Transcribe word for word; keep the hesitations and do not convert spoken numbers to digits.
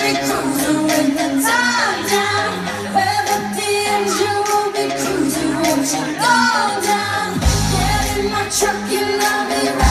be cruising with the top down. Rev up the engine, we'll be cruising. Won't you go down? Get in my truck, you know me right.